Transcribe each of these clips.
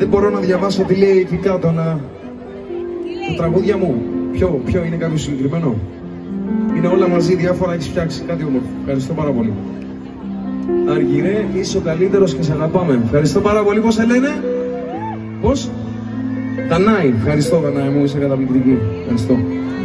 Δεν μπορώ να διαβάσω τι λέει εκεί κάτω, τα τραγούδια μου. Ποιο είναι κάποιο συγκεκριμένο? Είναι όλα μαζί, διάφορα, έχεις φτιάξει κάτι όμορφο. Ευχαριστώ πάρα πολύ. Αργυρέ, είσαι ο καλύτερος και σε αγαπάμε. Ευχαριστώ πάρα πολύ. Πώς σε λένε? Πώς? Δανάη. Ευχαριστώ, Δανάη μου, είσαι καταπληκτική. Ευχαριστώ.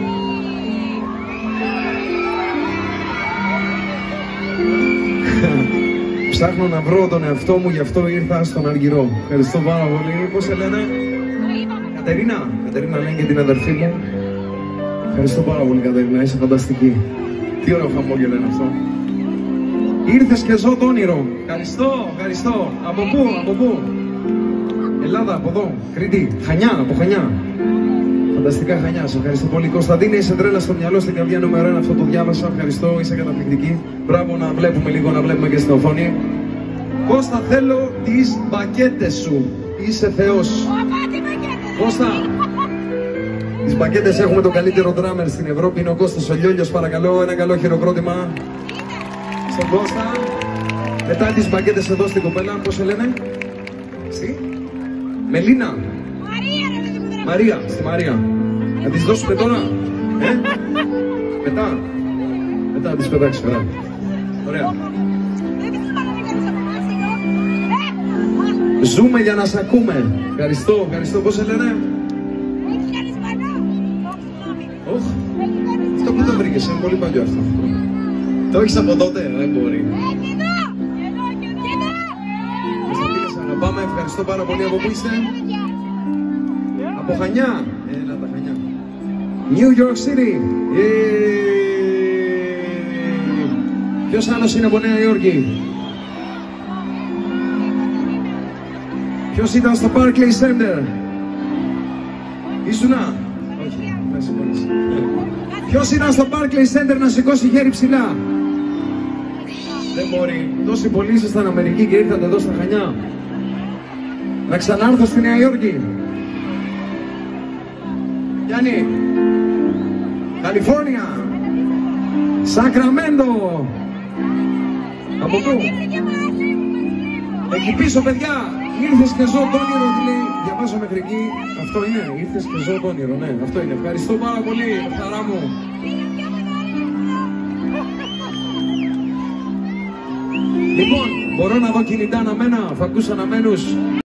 Ψάχνω να βρω τον εαυτό μου, γι' αυτό ήρθα στον Αργυρό. Ευχαριστώ πάρα πολύ. Πώς σε λένε? Κατερίνα. Κατερίνα λένε και την αδερφή μου. Ευχαριστώ πάρα πολύ, Κατερίνα, είσαι φανταστική. Τι ωραίο χαμόγελο είναι αυτό. Ήρθες και ζω το όνειρο. Ευχαριστώ. Από πού? Ελλάδα, από εδώ. Κρήτη, Χανιά, από Χανιά. Φανταστικά Χανιά, σε ευχαριστώ πολύ. Κωνσταντίνε, είσαι τρέλα στο μυαλό, στην καρδιά νούμερο 1, αυτό το διάβασα. Ευχαριστώ, είσαι καταπληκτική. Μπράβο, να βλέπουμε λίγο, να βλέπουμε και στην οθόνη. Κώστα, θέλω τις μπακέτες σου. Είσαι θεός. Κώστα, τις μπακέτες έχουμε το καλύτερο ντράμερ στην Ευρώπη. Είναι ο Κώστας ο Λιόλιος, παρακαλώ, ένα καλό χειροκρότημα στον Κώστα. Μετά τις μπακέτες εδώ στην κοπέλα, πώς σε λένε? Μελίνα. Μαρία, στη Μαρία. Να τις δώσουμε τώρα, Μετά να τις πετάξεις, ωραία. Ζούμε για να σ' ακούμε. Ευχαριστώ, πώς σε λένε? Αυτό που το βρήκες, είναι πολύ παλιό αυτό. Το έχεις από τότε, δεν μπορεί. Πάμε, ευχαριστώ πάρα πολύ. Από πού είστε? Από Χανιά. Έλα τα Χανιά. New York City. Ποιος άλλος είναι από Νέα Υόρκη? Ποιος ήταν στο Barclays Center? Ήσουνα? Όχι, να σηκώνεις. Ποιος ήταν στο Barclays Center να σηκώσει χέρι ψηλά? Δεν μπορεί. Τόσοι πολλοί ήσασταν Αμερική και ήρθατε εδώ στα Χανιά. Να ξανάρθω στη Νέα Υόρκη. Γιάννη. Καλιφόρνια. Σακραμέντο. Από πού? Εκεί πίσω, παιδιά. Ήρθες και ζω το όνειρο, τι λέει. Διαβάζω μέχρι εκεί. Αυτό είναι. Ήρθες και ζω το όνειρο, ναι. Αυτό είναι. Ευχαριστώ πάρα πολύ, χαρά μου. Λοιπόν, μπορώ να δω κινητά αναμένα, φακούς αναμένους.